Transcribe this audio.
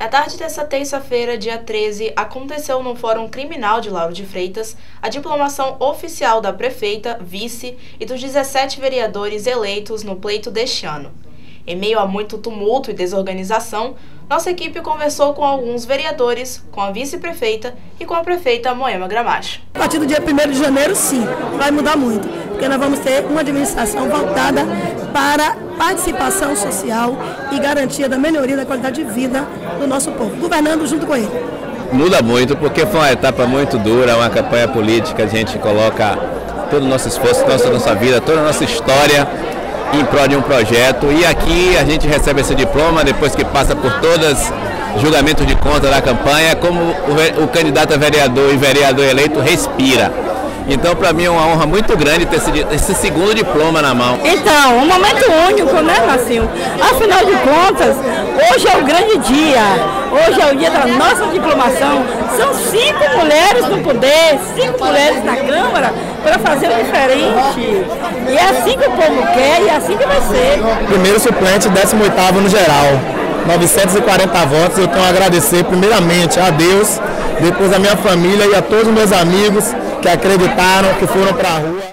Na tarde desta terça-feira, dia 13, aconteceu no Fórum Criminal de Lauro de Freitas a diplomação oficial da prefeita, vice e dos 17 vereadores eleitos no pleito deste ano. Em meio a muito tumulto e desorganização, nossa equipe conversou com alguns vereadores, com a vice-prefeita e com a prefeita Moema Gramacho. A partir do dia 1º de janeiro, sim, vai mudar muito, porque nós vamos ter uma administração voltada para participação social e garantia da melhoria da qualidade de vida do nosso povo, governando junto com ele. Muda muito, porque foi uma etapa muito dura, uma campanha política, a gente coloca todo o nosso esforço, toda a nossa vida, toda a nossa história em prol de um projeto, e aqui a gente recebe esse diploma depois que passa por todos os julgamentos de conta da campanha, como o candidato a vereador e vereador eleito respira. Então, para mim é uma honra muito grande ter esse segundo diploma na mão. Então, um momento único, né, Marcinho? Afinal de contas, hoje é o grande dia, hoje é o dia da nossa diplomação. São 5 mulheres no poder, 5 mulheres na Câmara para fazer o diferente. E é assim que o povo quer e é assim que vai ser. Primeiro suplente, 18º no geral, 940 votos. Eu tenho a agradecer primeiramente a Deus, depois a minha família e a todos os meus amigos que acreditaram, que foram para a rua.